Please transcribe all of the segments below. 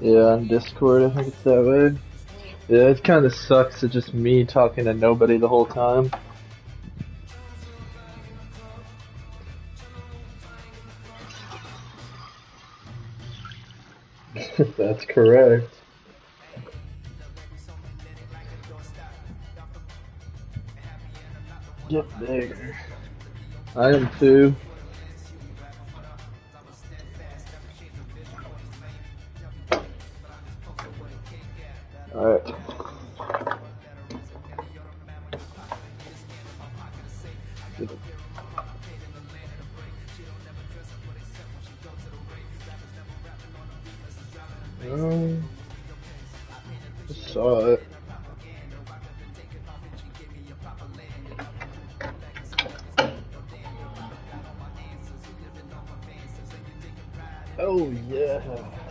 Yeah, on Discord, I think it's that way. Yeah, it kind of sucks. It's just me talking to nobody the whole time. That's correct. Get bigger. I am too. Alright. Just saw it. Oh yeah.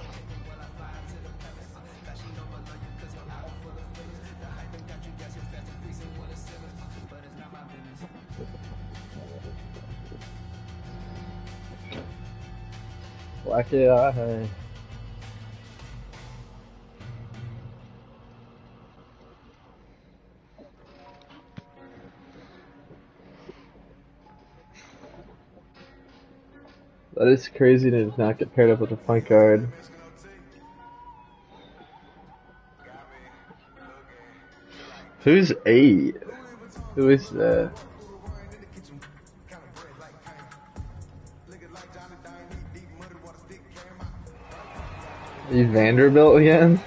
Black AI. That is crazy to not get paired up with a point guard. Who's 8? Who is that? Are you Vanderbilt again?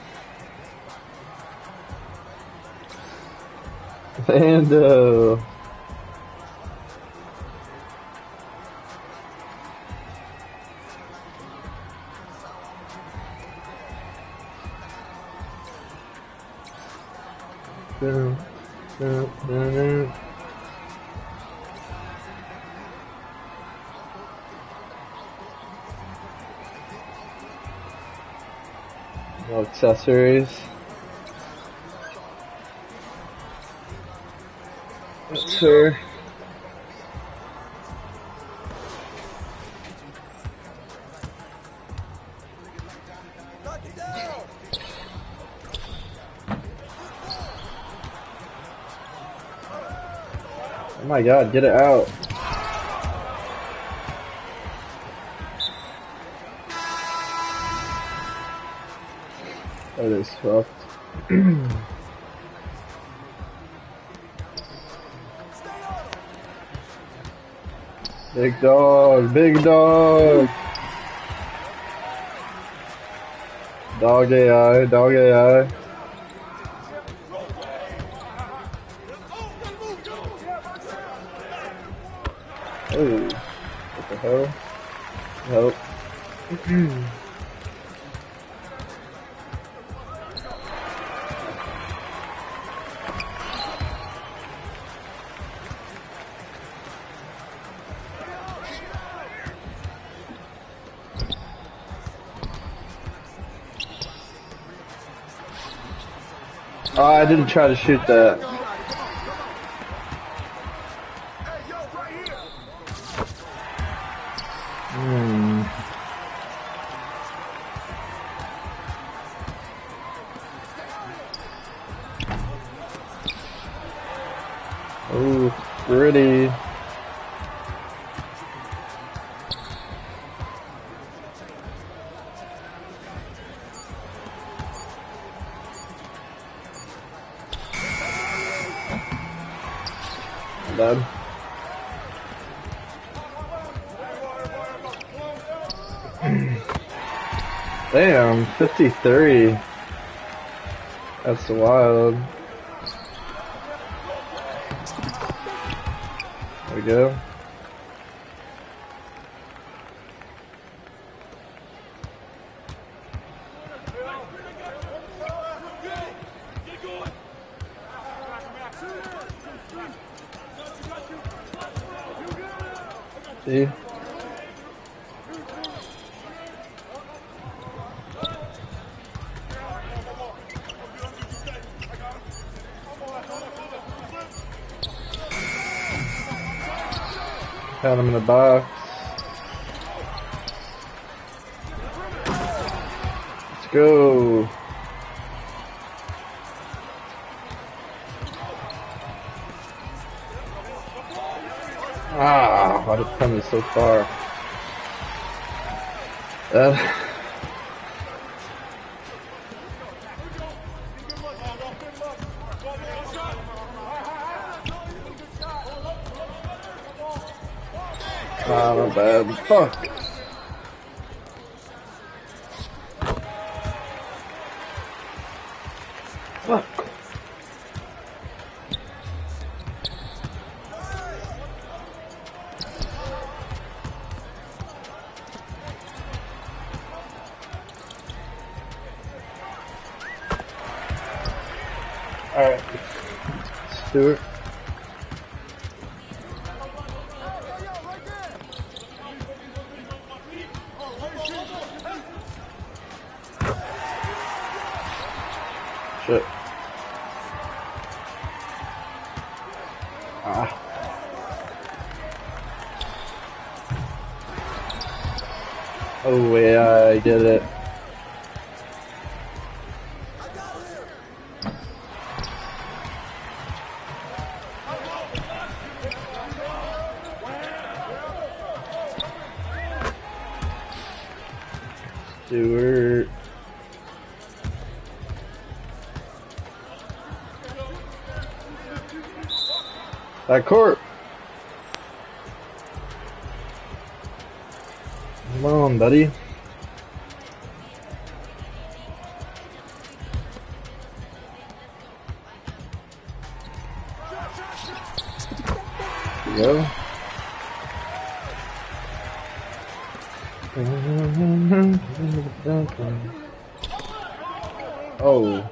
Vando. No accessories. Sure. Oh my god, get it out. That is fucked. Big dog, big dog. Dog AI, dog AI. Oh, what the hell? Help. Oh, I didn't try to shoot that. Oh, pretty. Done. Damn, 53. That's wild. There we go. See? Found him in the box. Let's go. Ah, why did it come so far? Ah, not bad. Fuck. Fuck. Alright. Stewart. Shit. Ah. Oh yeah, I get it. Stewart. That court. Come on, buddy. There you go. Oh.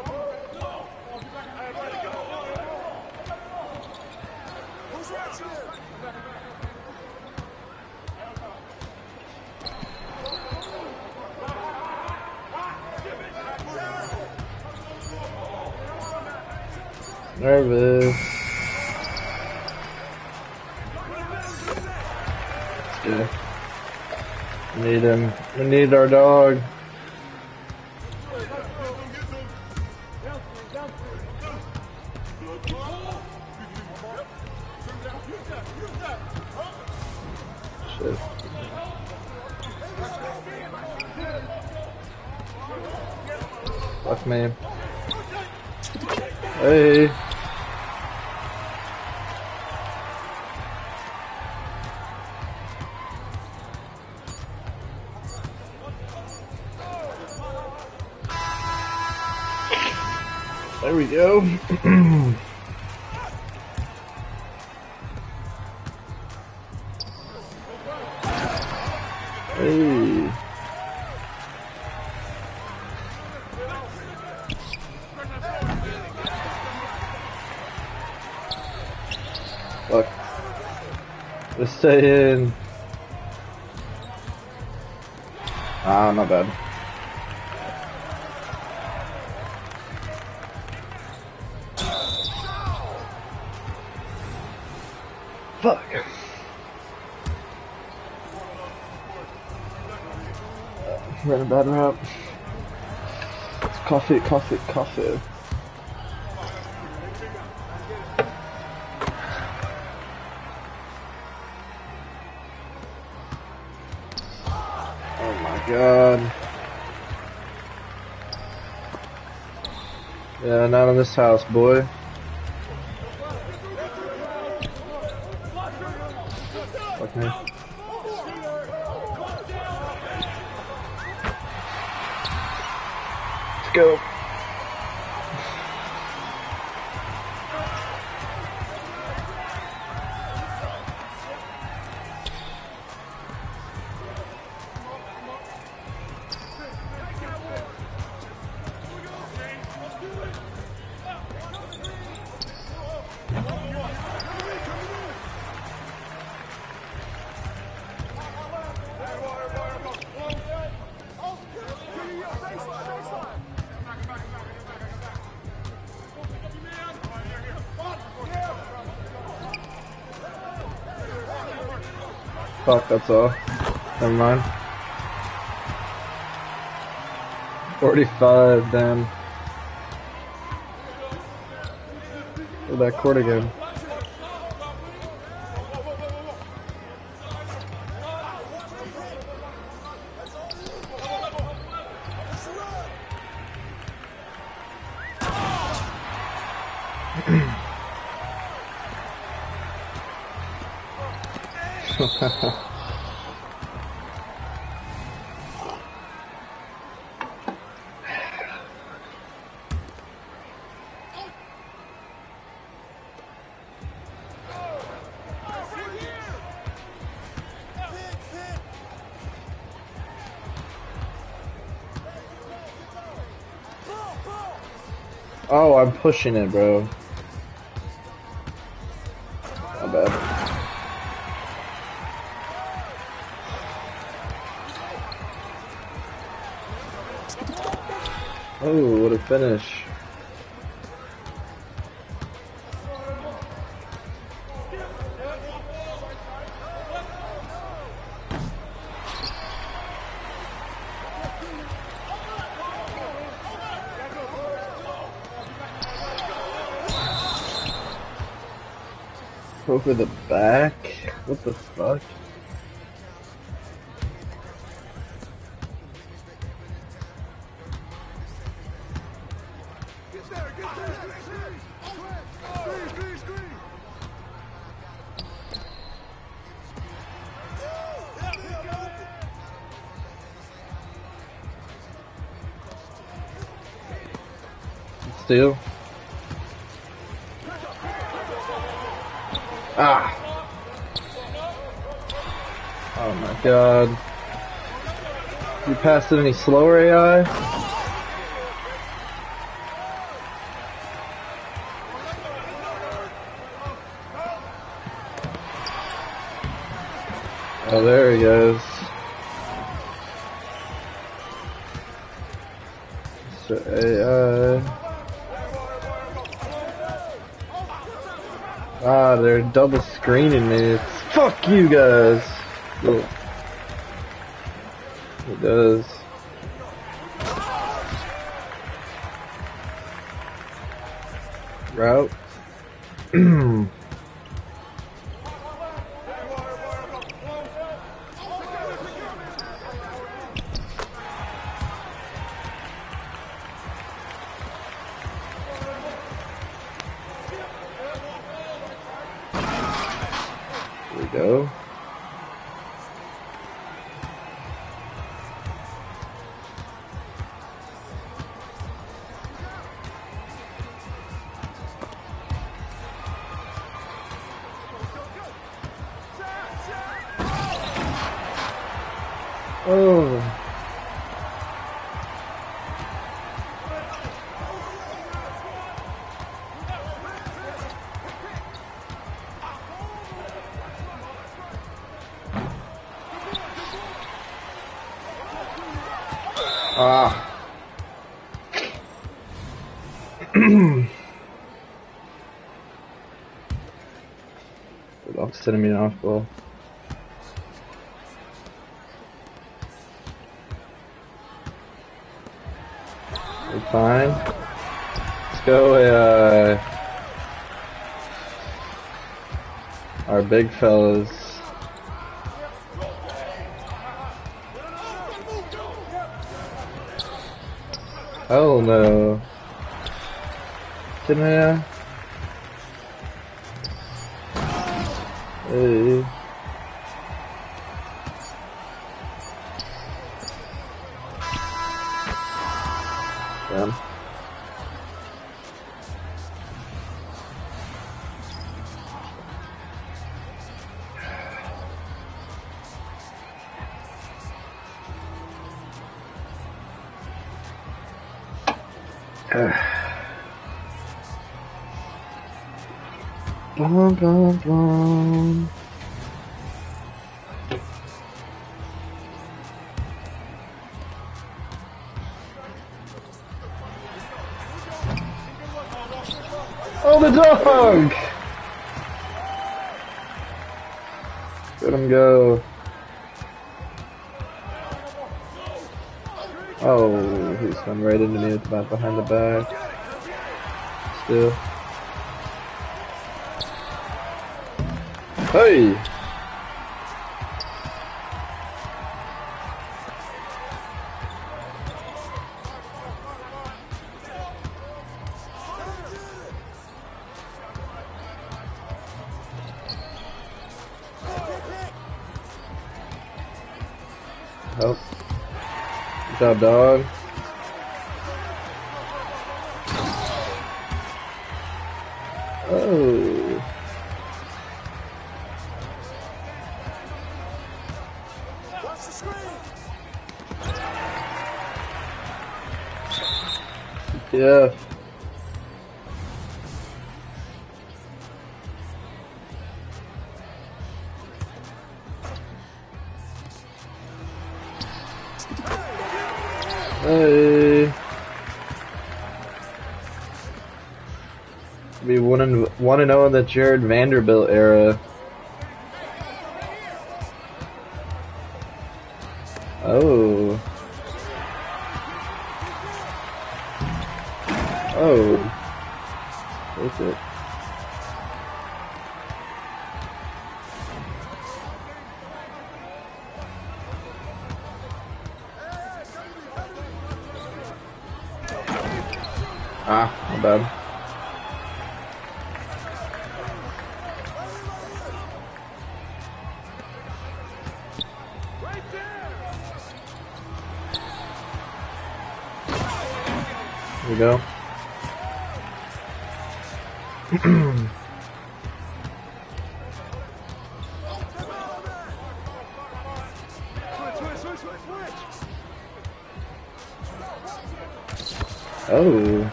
Nervous. Yeah. We need him. We need our dog. Shit. Fuck me. Hey. There we go. Hey. Fuck. Let's stay in. Ah, not bad. Fuck. Ran a bad route. Coffee, coffee, coffee. Oh my god. Yeah, not in this house, boy. Fuck me. Let's go. Fuck, that's all. Never mind. 45, damn. Oh, that court again. Oh, I'm pushing it, bro. My bad. Oh, what a finish. Over the back? What the fuck? Steal. Ah! Oh my god. You passed it any slower, AI? Oh, there he goes. Mr. AI. Ah, they're double screening me. Fuck you guys. Cool. It does. Route. There we go. Oh. Ah. I'm sending me an off ball. We're fine. Let's go, our big fellas. Oh no. Can I? Hey. Damn. Blum, blum, blum. Oh, the dog! Let him go. Oh, he's coming right into me with the bat behind the back. Still. Hey! Help. Good job, dog. Oh. Watch the screen. Yeah. Hey. We 1-0 in the Jared Vanderbilt era. Oh. Oh. What's it? Ah, my bad. Here we go. Oh.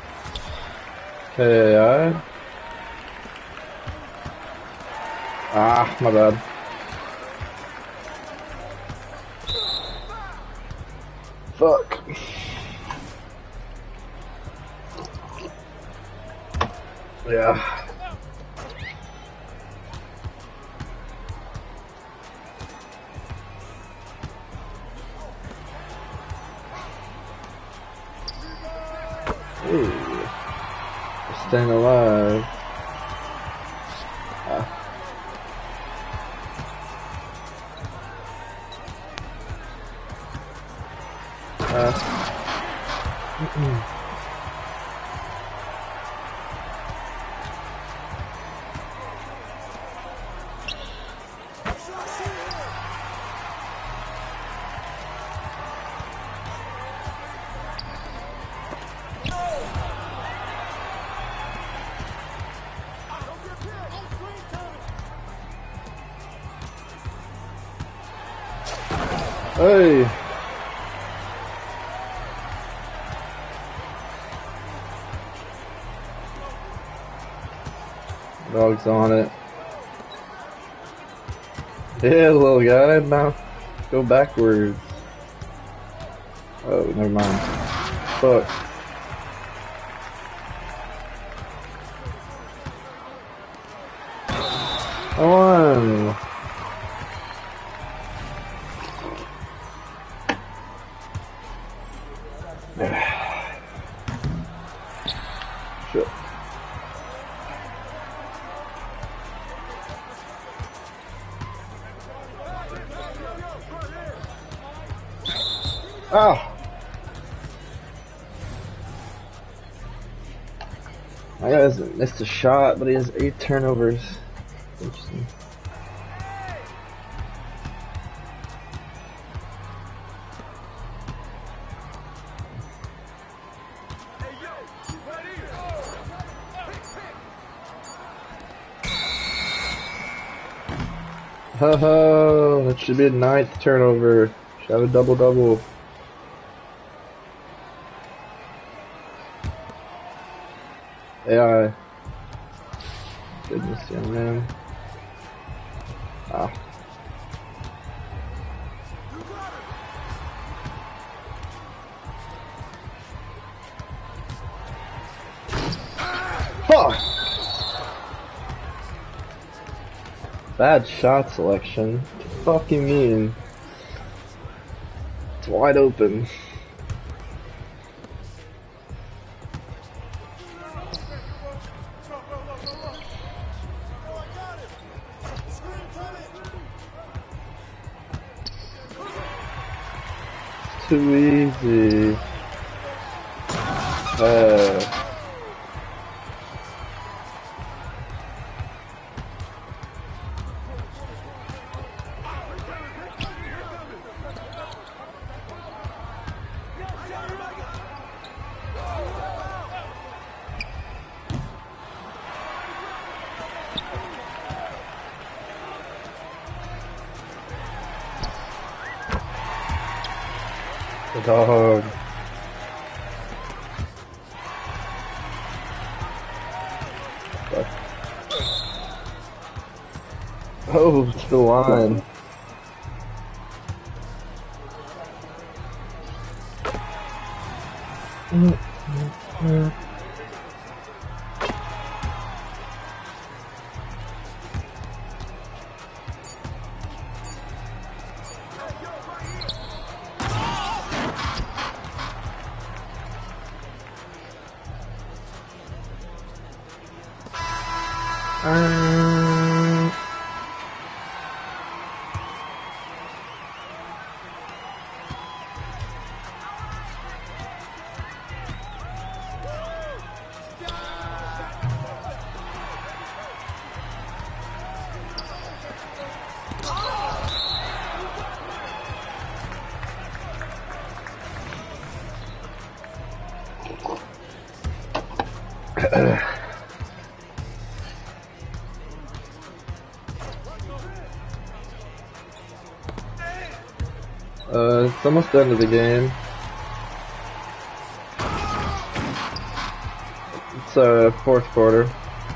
Okay, Ah, my bad. Fuck. Yeah. Ooh. Staying alive. Hey. Dog's on it. Yeah, little guy. Now go backwards. Oh, never mind. Fuck. Come on. Shit. Ah. My guy hasn't missed a shot, but he has 8 turnovers. Interesting. Ho, that should be a 9th turnover. Should have a double-double. AI. Goodness, young man. Ah. Fuck! Bad shot selection. What do you fucking mean? It's wide open. too easy. The dog. Oh, to the line. It's almost the end of the game. It's fourth quarter.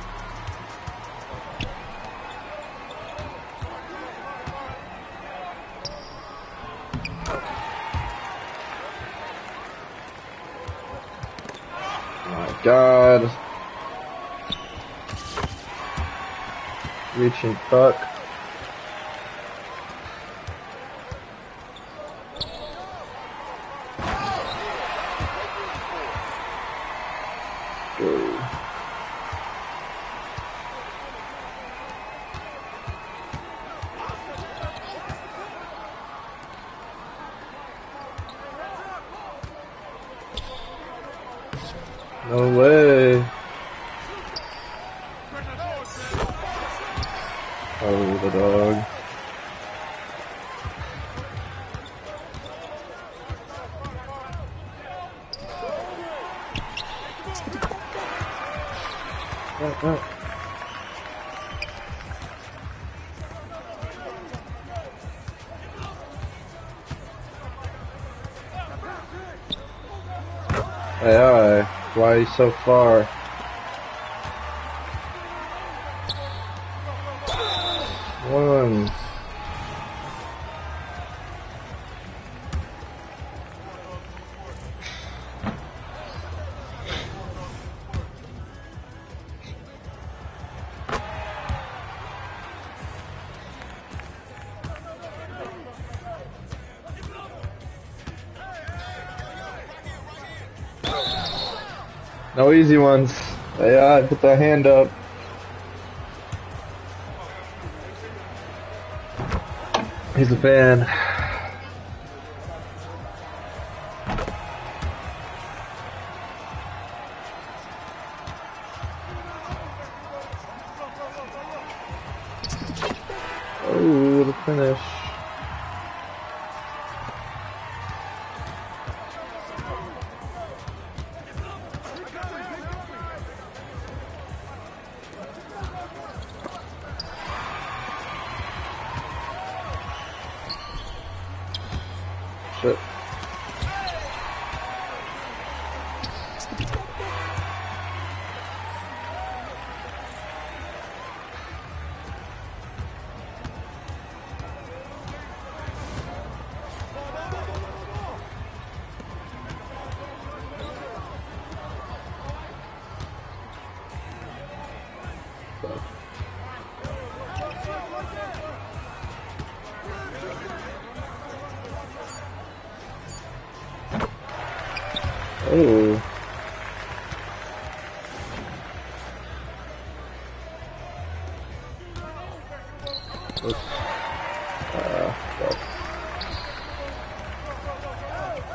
Oh my God. Reaching puck. No way. Oh, the dog. Hey, why are you so far? One. No easy ones. Yeah, put that hand up. He's a fan. Oh, the finish. Shit. Oh. Oops. Fuck.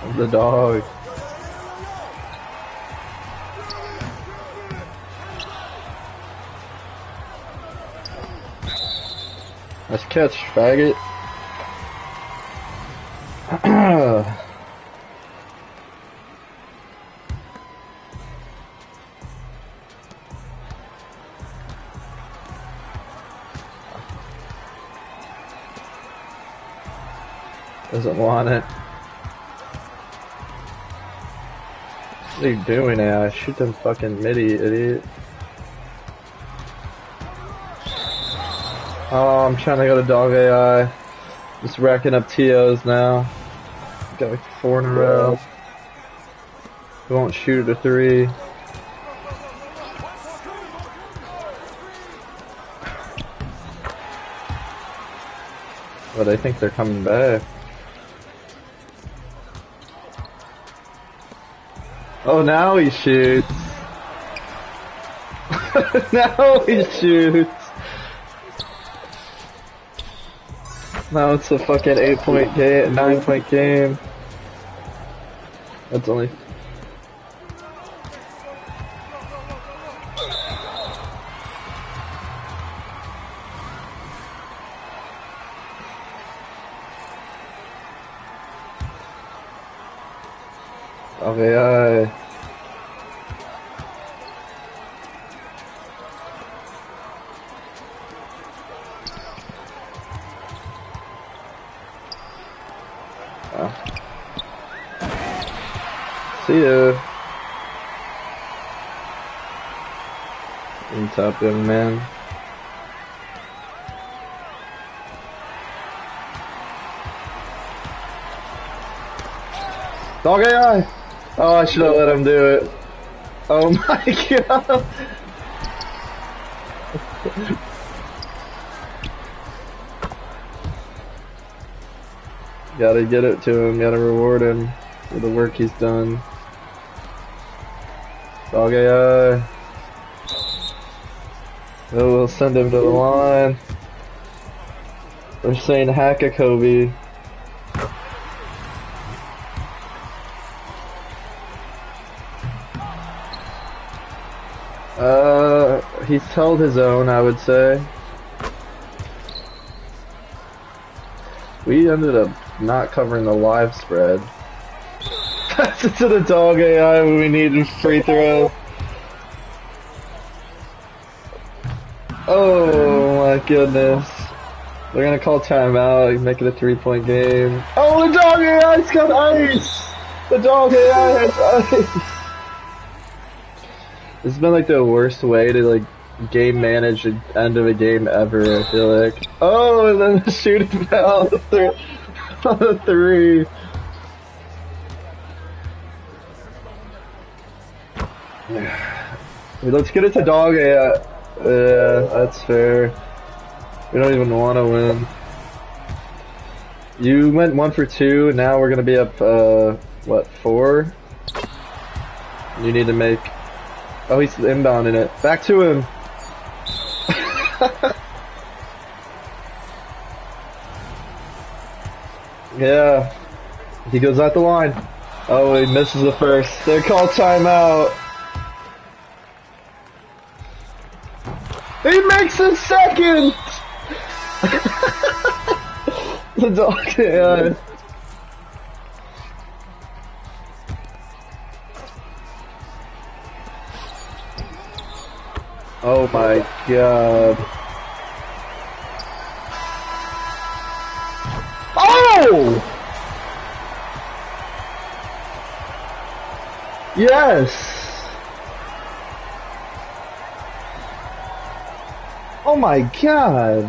The dog. Nice catch, faggot. Doesn't want it. What are you doing, AI? Shoot them fucking midi, idiot. Oh, I'm trying to go to dog AI. Just racking up TOs now. Got like 4 in a row. He won't shoot at a 3. But I think they're coming back. Oh, now he shoots. Now he shoots. Now it's a fucking 8-point game, 9-point game. That's only. Okay, see ya. In top, young man. Dog AI! Oh, I should have let him do it. Oh my god! Gotta get it to him, gotta reward him for the work he's done. Dog AI. Oh, we'll send him to the line. They're saying hack a Kobe. He's held his own, I would say. We ended up not covering the live spread. Pass it to the dog AI when we needed free throw. Oh my goodness. They're gonna call timeout, make it a 3-point game. Oh, the dog AI's got ice! The dog AI has ice! It's been like the worst way to like game manage the end of a game ever, I feel like. Oh, and then the shooting foul on the 3. Let's get it to dog AI. Yeah, that's fair. We don't even want to win. You went 1 for 2, now we're gonna be up, what, 4? You need to make... Oh, he's inbounding it. Back to him! Yeah. He goes out the line. Oh, he misses the first. They call timeout. He makes the second! The dog, yeah. Oh my god. Oh! Yes! Oh my god!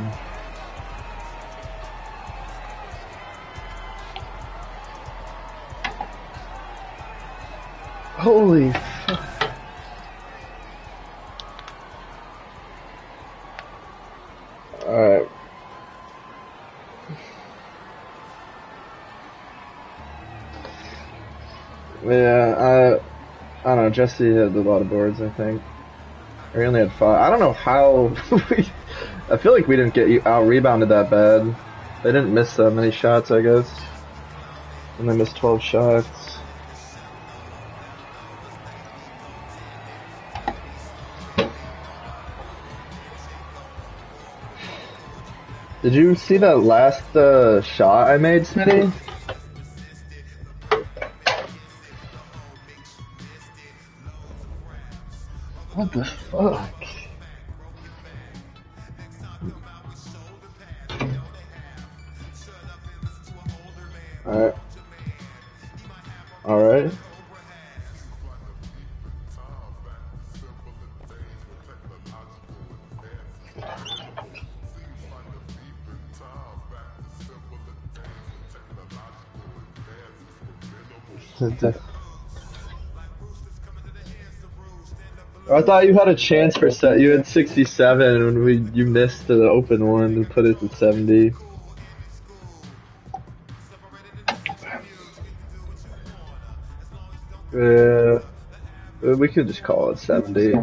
Holy fuck. Alright. Yeah, I don't know, Jesse had a lot of boards, I think. Or he only had 5. I don't know how I feel like we didn't get out-rebounded that bad. They didn't miss that many shots, I guess. And they missed 12 shots. Did you see that last shot I made, Smitty? What the fuck? Alright. Alright. I thought you had a chance for set. You had 67 when you missed the open one and put it to 70. Yeah, we could just call it 70.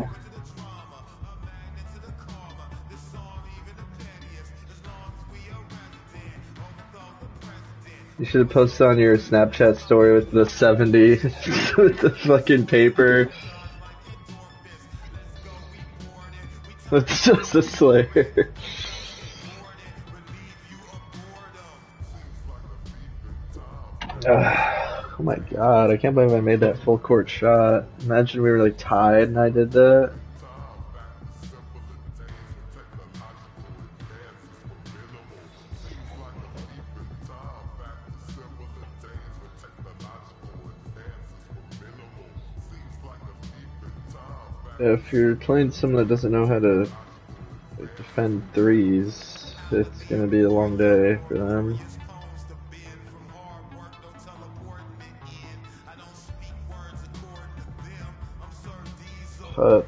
You should have posted on your Snapchat story with the 70 with the fucking paper. It's just a Slayer. Oh my god, I can't believe I made that full court shot. Imagine we were like tied and I did that. If you're playing someone that doesn't know how to defend threes, it's gonna be a long day for them. But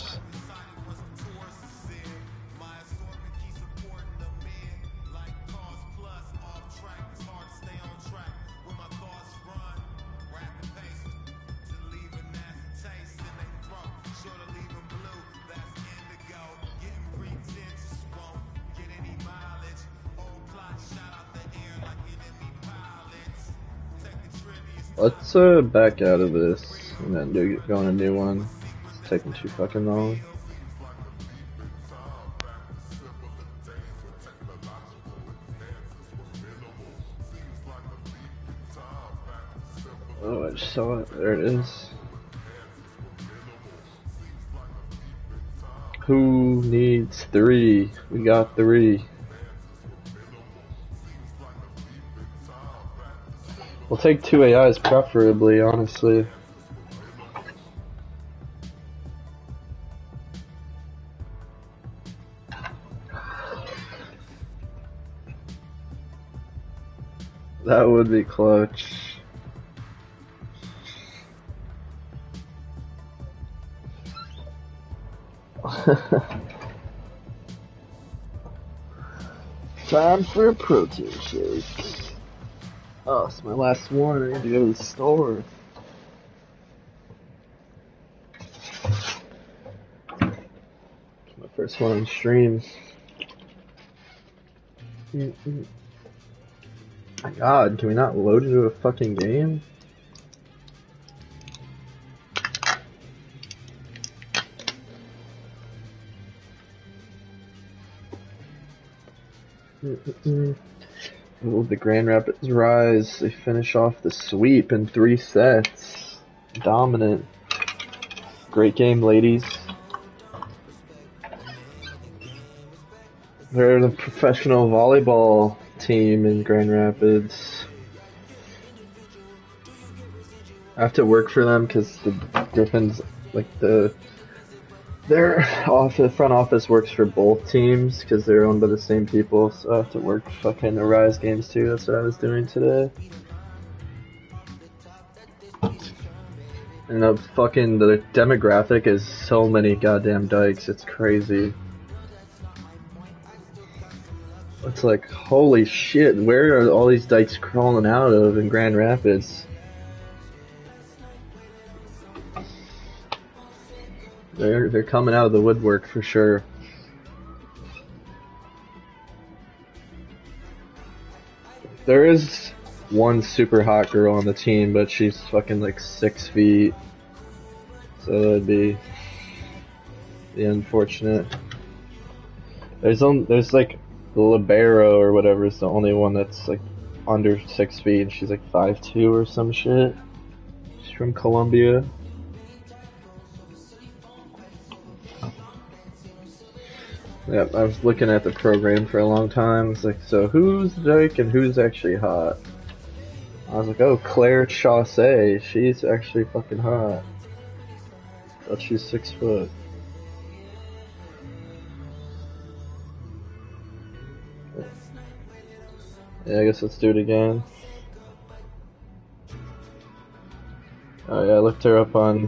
let's back out of this and then go on a new one. It's taking too fucking long. Oh, I just saw it. There it is. Who needs 3? We got 3. We'll take 2 AIs preferably, honestly. That would be clutch. Time for a protein shake. Oh, it's my last one. I need to go to the store. It's my first one on stream. My god, can we not load into a fucking game? Will the Grand Rapids rise? They finish off the sweep in 3 sets. Dominant. Great game, ladies. They're the professional volleyball team in Grand Rapids. I have to work for them because the Griffins, like their front office works for both teams because they're owned by the same people, so I have to work fucking the Rise games too. That's what I was doing today. And the demographic is so many goddamn dykes, it's crazy. It's like, holy shit, where are all these dykes crawling out of in Grand Rapids? They're coming out of the woodwork for sure. There is one super hot girl on the team, but she's fucking like 6 feet. So that'd be the unfortunate. There's like the libero or whatever is the only one that's like under 6 feet, and she's like 5'2" or some shit. She's from Colombia. Yep, I was looking at the program for a long time. It's like, so who's Dyke and who's actually hot? I was like, oh, Claire Chaussee. She's actually fucking hot. But she's 6 foot. Yeah, I guess let's do it again. Oh yeah, I looked her up on...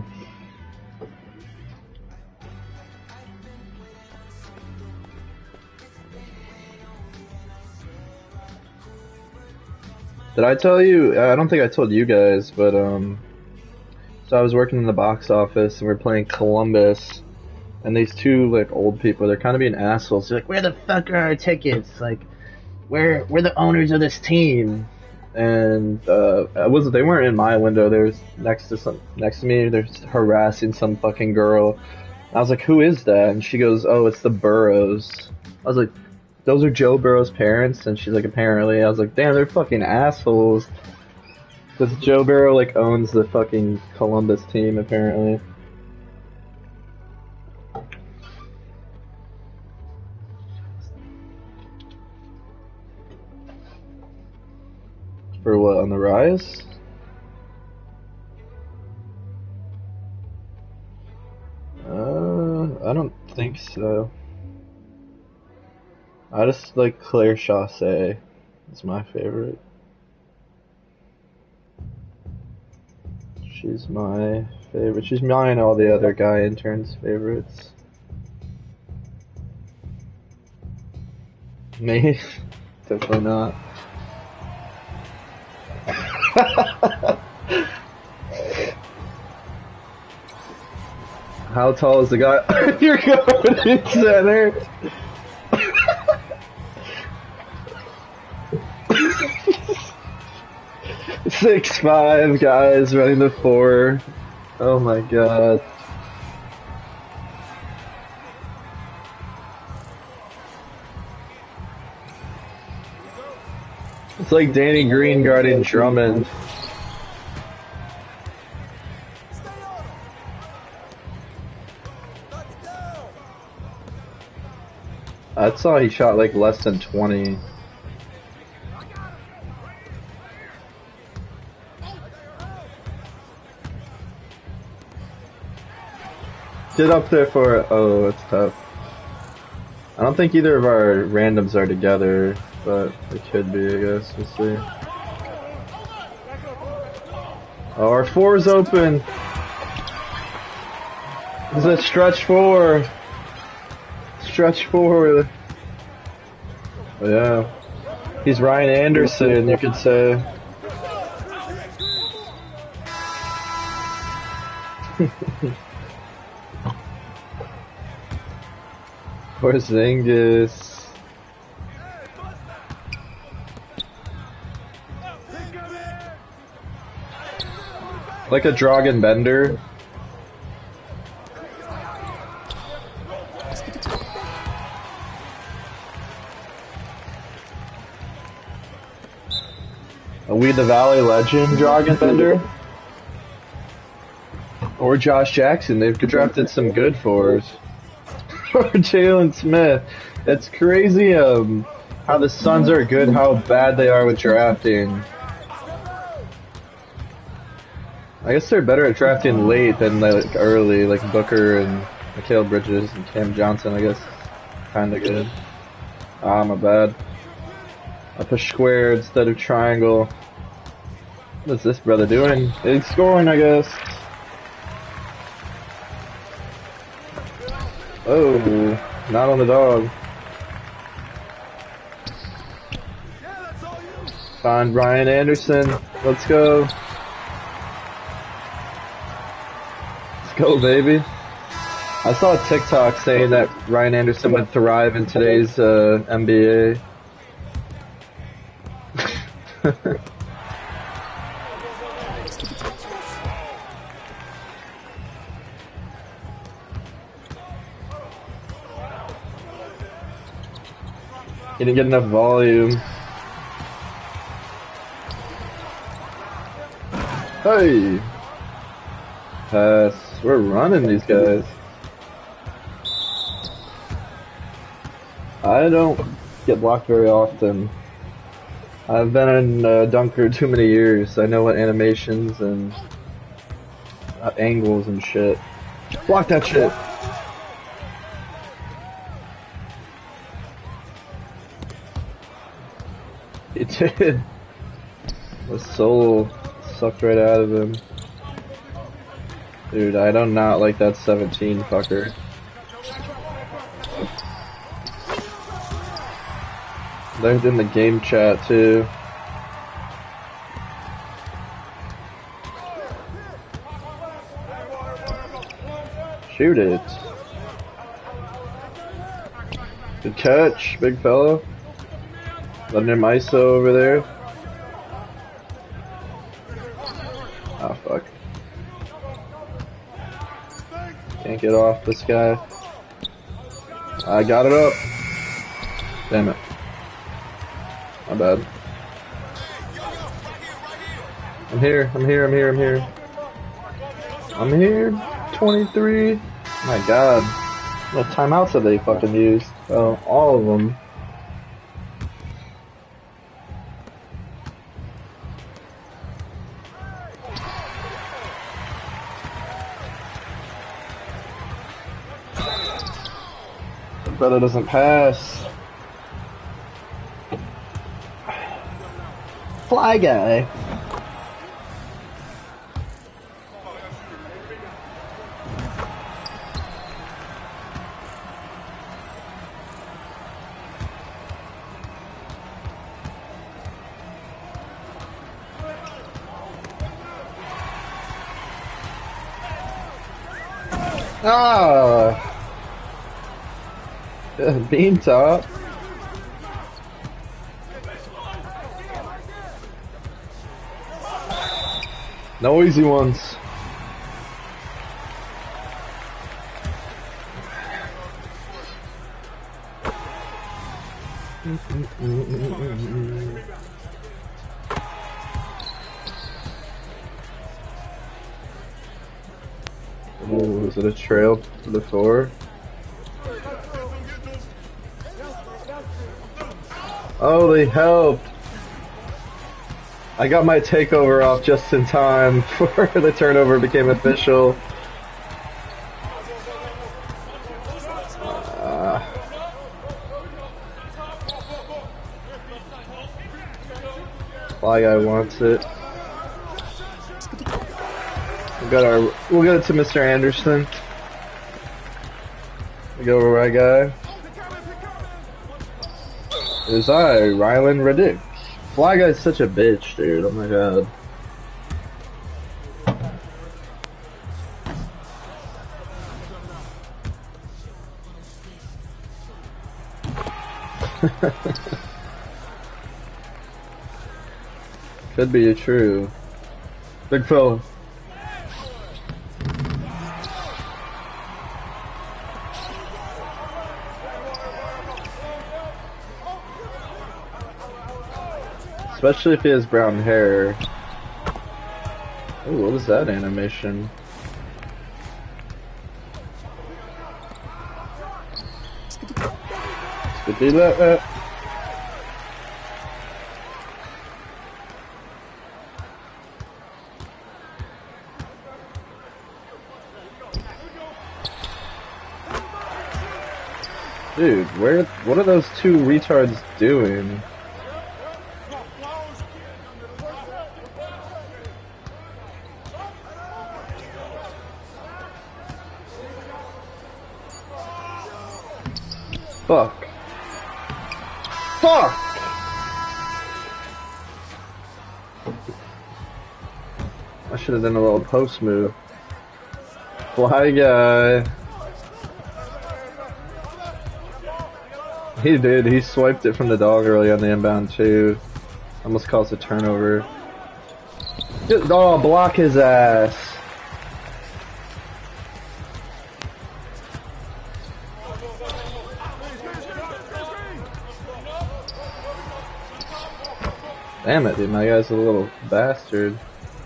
Did I tell you? I don't think I told you guys, but so I was working in the box office and we're playing Columbus, and these two like old people, they're kind of being assholes. They're like, "Where the fuck are our tickets? Like, we're the owners of this team." And they weren't in my window. They was next to me. They're harassing some fucking girl. I was like, "Who is that?" And she goes, "Oh, it's the Burrows." I was like, "Those are Joe Burrow's parents?" And she's like, "Apparently." I was like, "Damn, they're fucking assholes." Because Joe Burrow like owns the fucking Columbus team apparently. For what, on the rise? I don't think so. I just like Claire Chaussee. It's my favorite. She's my favorite. She's mine and all the other guy interns' favorites. Me? Definitely not. How tall is the guy? You're going in center. 6'5" guys running the 4. Oh my god. It's like Danny Green guarding Drummond. I saw he shot like less than 20. Get up there for it. Oh, it's tough. I don't think either of our randoms are together, but it could be, I guess. We'll see. Oh, our 4's open. Is it stretch 4? Stretch 4. Oh, yeah. He's Ryan Anderson, you could say. Porzingis. Like a Dragon Bender. A We the Valley legend Dragon Bender. Or Josh Jackson. They've drafted some good fours. Or Jalen Smith. It's crazy how the Suns are good, how bad they are with drafting. I guess they're better at drafting late than like early, like Booker and Mikal Bridges and Cam Johnson, I guess. Kinda good. Ah, my bad. I pushed square instead of triangle. What's this brother doing? He's scoring, I guess. Oh, not on the dog. Find Ryan Anderson. Let's go. Let's go, baby. I saw a TikTok saying that Ryan Anderson would thrive in today's NBA. He didn't get enough volume. Hey! Pass. We're running these guys. I don't get blocked very often. I've been in Dunker too many years. I know what animations and angles and shit. Block that shit! He did. The soul sucked right out of him. Dude, I do not like that 17 fucker. They're in the game chat too. Shoot it. Good catch, big fella. Letting him ISO over there. Oh fuck. Can't get off this guy. I got it up. Damn it. My bad. I'm here, I'm here, I'm here, I'm here. I'm here, 23. My god. What timeouts have they fucking used? Oh, all of them. Brother doesn't pass. Fly guy. Ah. Bean top. No easy ones. Ooh, is it a trail to the 4? Oh, they helped. I got my takeover off just in time before the turnover became official. Fly guy wants it. We'll get it to Mr. Anderson. We go over right guy. It is I, Rylan Reddick. Fly guy's such a bitch, dude. Oh my god. Could be true. Big fella. Especially if he has brown hair. Ooh, what is that animation? Skitty that. Dude, what are those two retards doing? Fuck. Fuck! I should have done a little post move. Fly guy. He did. He swiped it from the dog early on the inbound too. Almost caused a turnover. Oh, block his ass. Damn it, dude, my guy's a little bastard.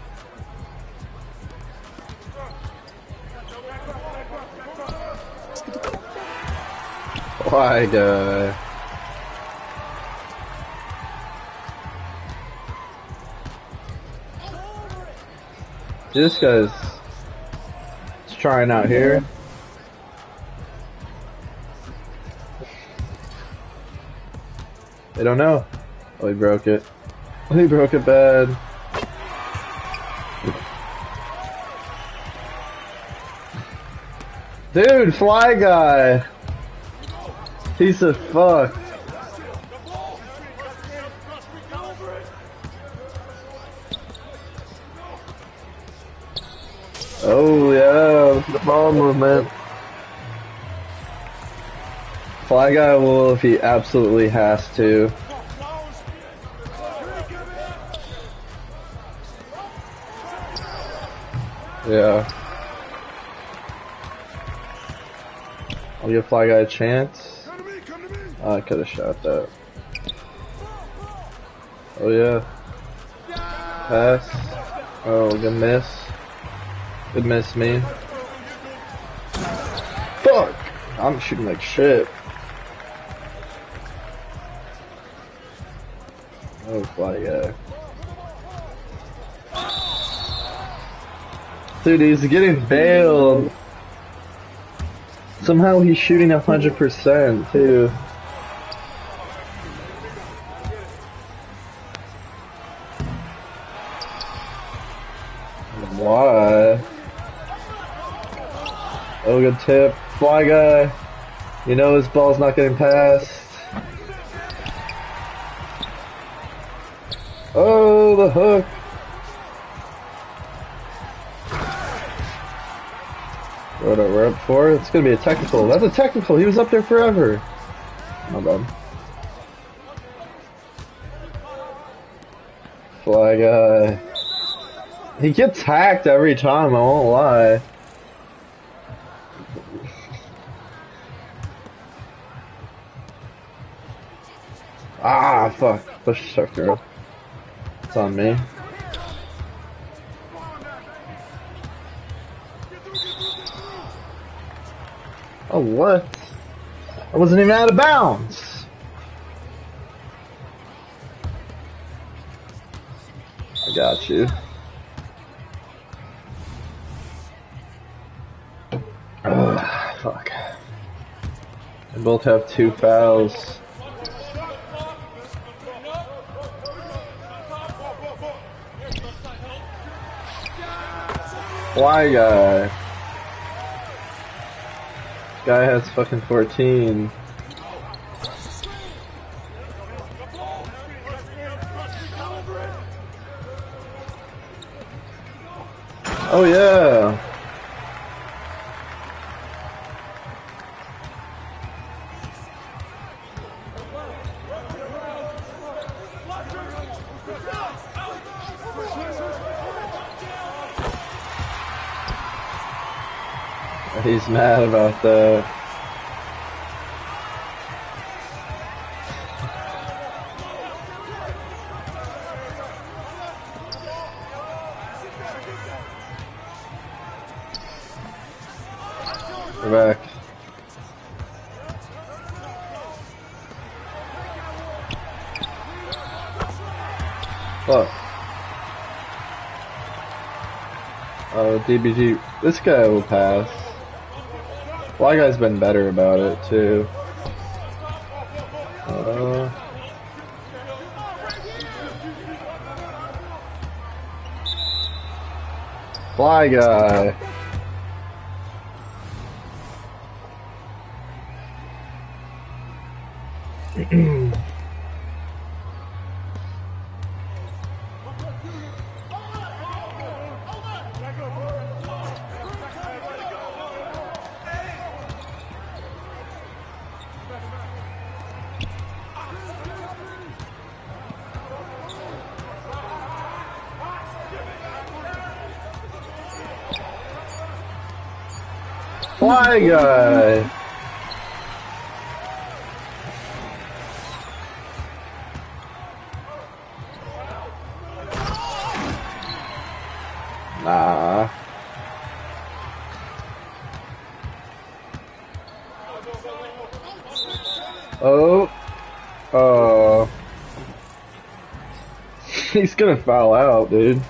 Why, guy? This guy's trying out here. They don't know. Oh, he broke it. He broke it bad. Dude, fly guy. Piece of fuck. Oh yeah, the ball movement. Fly guy will if he absolutely has to. Yeah. I'll give Fly Guy a chance. Oh, I could have shot that. Oh yeah. Pass. Oh, good miss. Good miss me. Fuck! I'm shooting like shit. Oh, Fly Guy. Dude, he's getting bailed. Somehow he's shooting 100% too. Why? Oh, good tip. Fly Guy. You know his ball's not getting passed. Oh, the hook. We're up 4. It's gonna be a technical. That's a technical. He was up there forever. Not bad. Fly Guy. He gets hacked every time, I won't lie. Ah, fuck. Push the girl. It's on me. Oh, what? I wasn't even out of bounds. I got you. Oh, fuck. They both have 2 fouls. Fly Guy. Guy has fucking 14. Oh yeah. He's mad about that. We're back. Fuck. Oh, DBG. This guy will pass. Fly Guy's been better about it, too. Fly Guy. Fly Guy. Nah. Oh. Oh. He's gonna foul out, dude.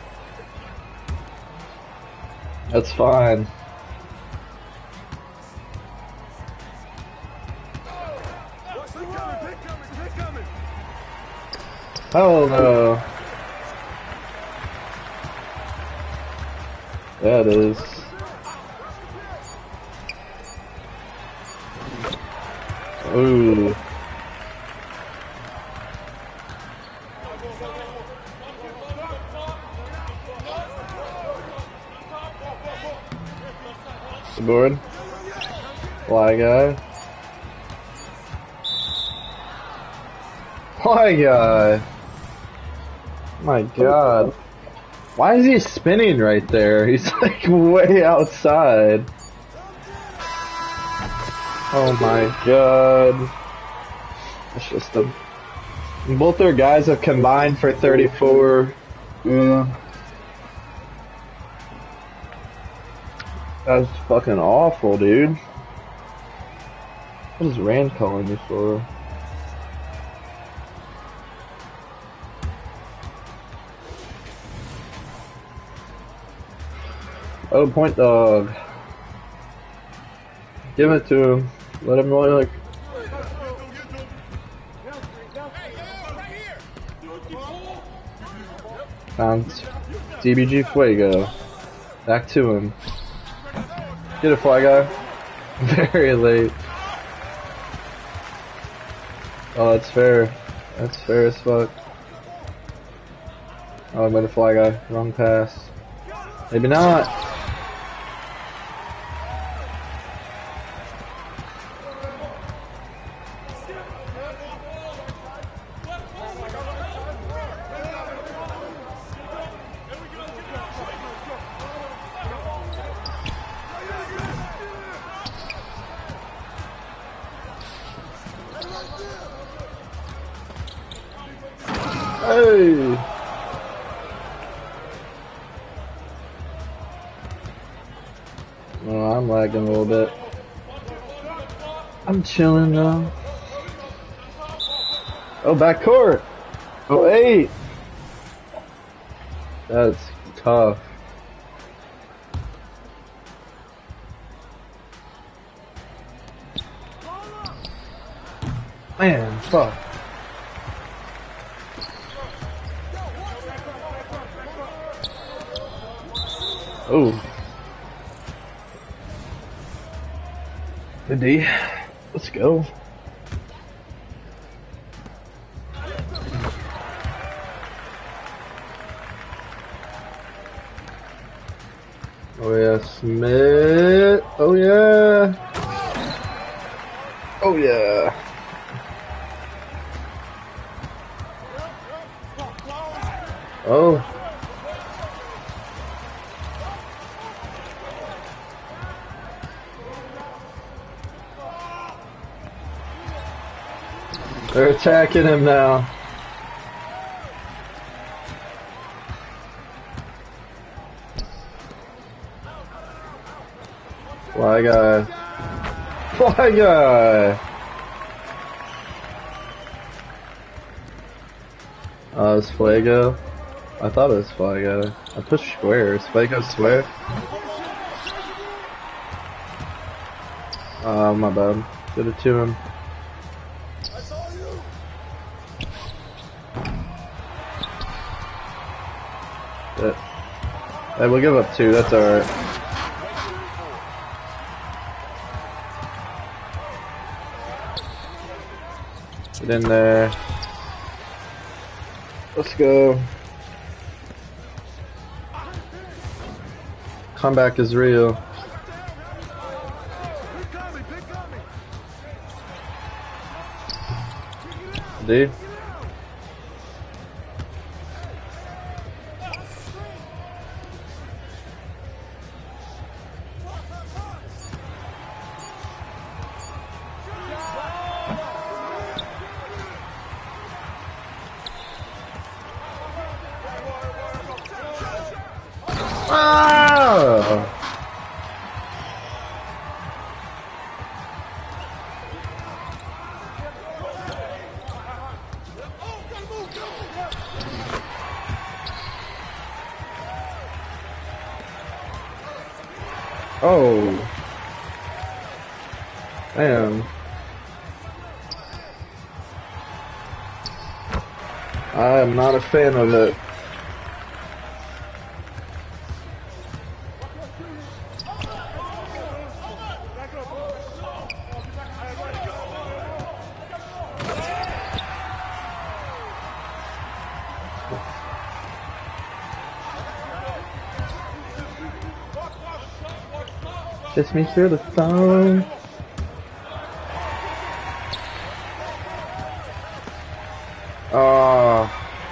That's fine. Hell no. Yeah, it is. Ooh. The board. Fly guy. Fly guy. My god. Why is he spinning right there? He's like way outside. Oh my god. It's just a... Both their guys have combined for 34. Yeah. That's fucking awful, dude. What is Rand calling me for? Oh, point dog. Give it to him. Let him really like. Found DBG Fuego. Back to him. Get it, Fly Guy. Very late. Oh, that's fair. That's fair as fuck. Oh, I'm gonna Fly Guy. Wrong pass. Maybe not. Hey! Oh, I'm lagging a little bit. I'm chilling though. Oh, back court! Oh, 8! That's tough. Man, fuck. Oh. Good D. Let's go. Oh yeah, Smith. Oh yeah. Oh yeah. Oh. They're attacking him now. Fly guy. Fly guy. It's Fuego. I thought it was Fly guy. I pushed square. Is Fuego square? My bad. Get it to him. Hey, we'll give up 2. That's alright. Get in there. Let's go. Comeback is real. Dude. Ah! Oh. Damn. I am not a fan of it. Kiss me through the phone. Oh.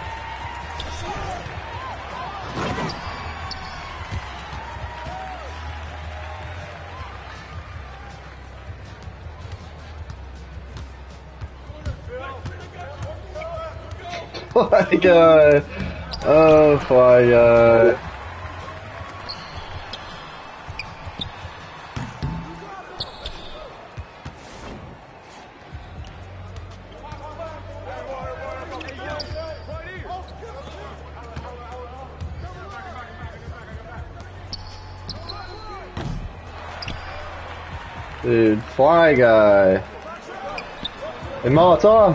Fly guy. Oh, fly guy. Dude, fly guy. Hey, Molotov.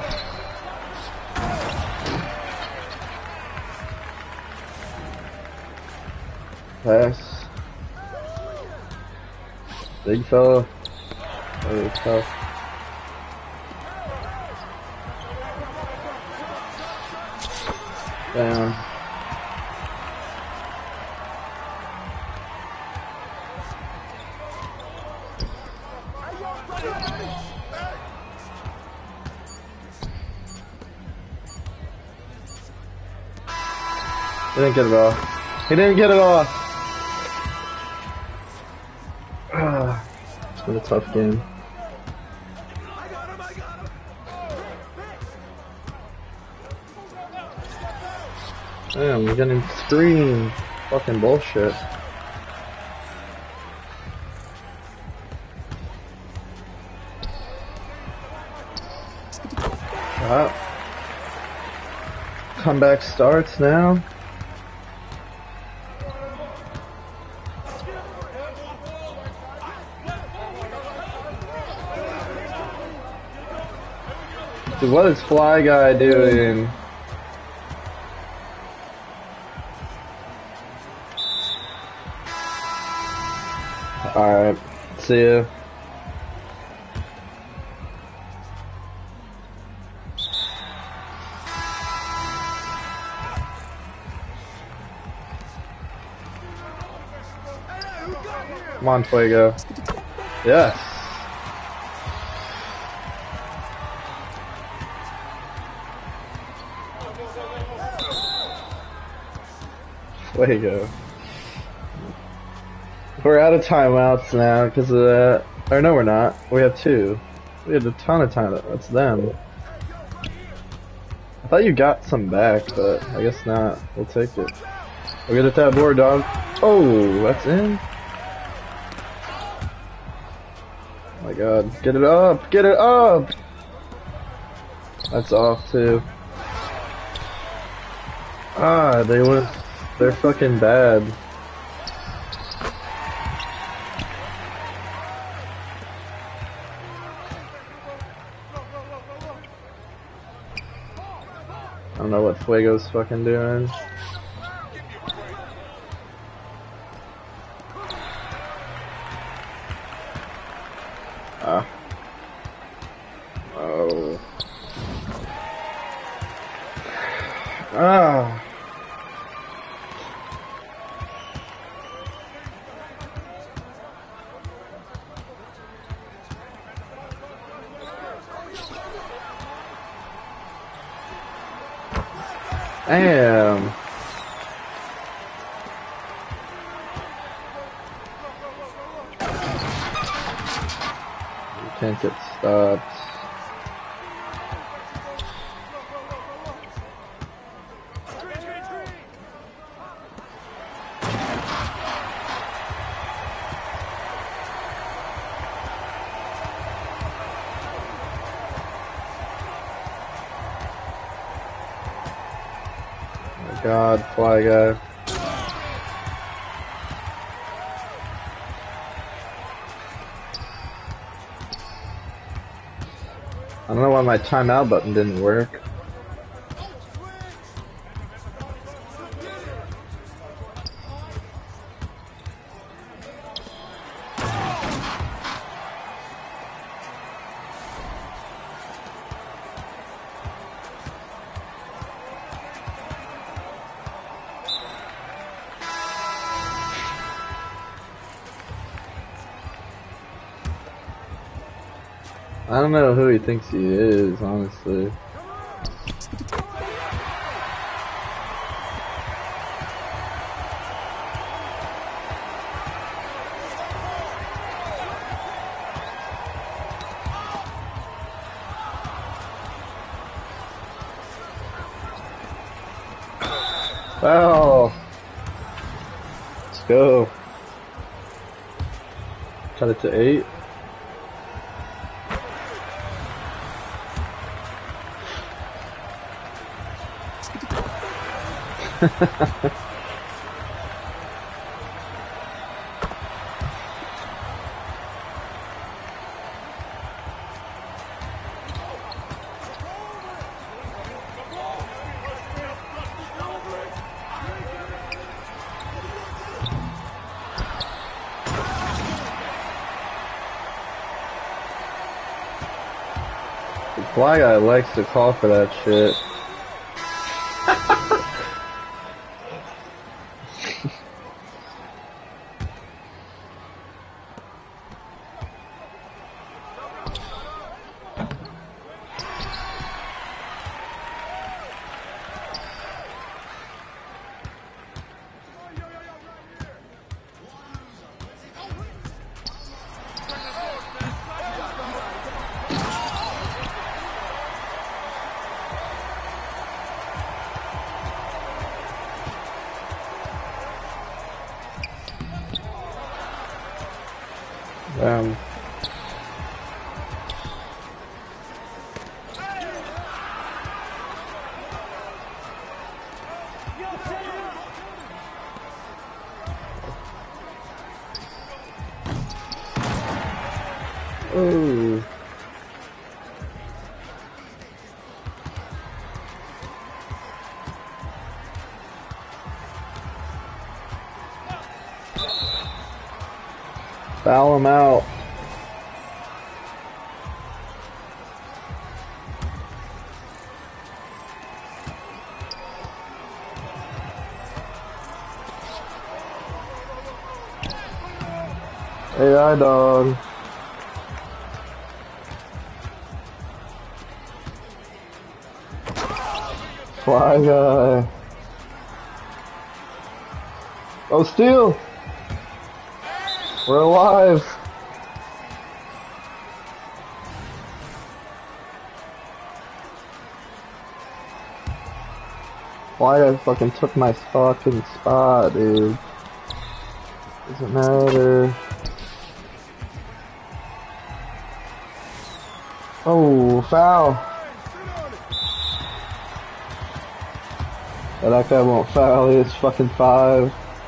Pass. Big fella. Oh, tough. Down. He didn't get it off. He didn't get it off. It's been a tough game. Damn, we're getting screened. Fucking bullshit. Comeback starts now. Dude, what is Fly Guy doing? Alright, see ya. Come on, Fuego. Yes. Fuego. We're out of timeouts now because of that. Or no, we're not. We have 2. We had a ton of timeouts. That's them. I thought you got some back, but I guess not. We'll take it. We'll get at that board, dog. Oh, that's in. Oh my god. Get it up! Get it up! That's off too. Ah, they're fucking bad. I don't know what Fuego's fucking doing. Ah. Oh. Ah. Damn. You can't get stopped. God, Fly Guy. I don't know why my timeout button didn't work. I don't know who he thinks he is, honestly. Well, let's go. Cut it to 8. Fly Guy likes to call for that shit. Oh. Foul him out. AI dog. Fly Guy. Oh, steal! We're alive! Fly Guy fucking took my fucking spot, dude. Doesn't matter. Oh, foul! Yeah, that guy won't foul, he is fucking 5.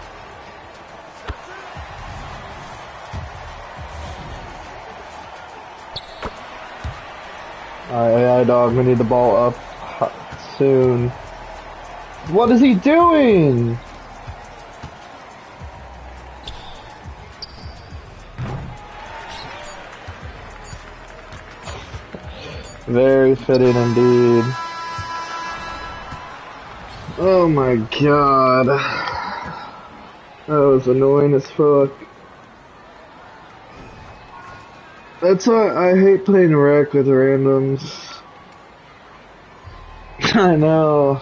Alright, AI dog, we need the ball up soon. What is he doing? Very fitting indeed. Oh my god. That was annoying as fuck. That's why I hate playing rec with randoms. I know.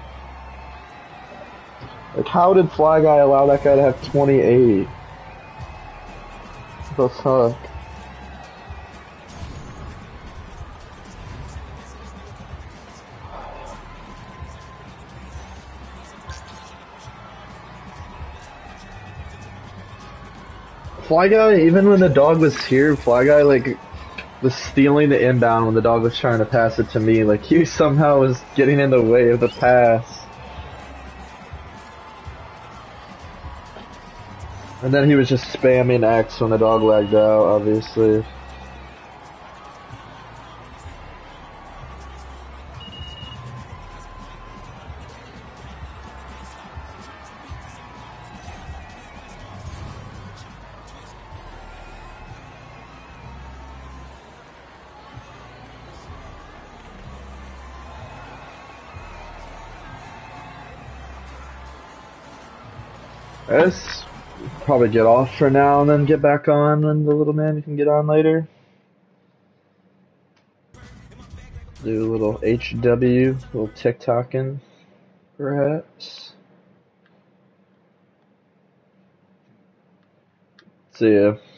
Like, how did Fly Guy allow that guy to have 28? The fuck? Fly Guy, even when the dog was here, Fly Guy, like, was stealing the inbound when the dog was trying to pass it to me. Like, he somehow was getting in the way of the pass. And then he was just spamming X when the dog lagged out, obviously. Let's probably get off for now and then get back on, and the little man can get on later. Do a little HW, a little TikToking, perhaps. See ya.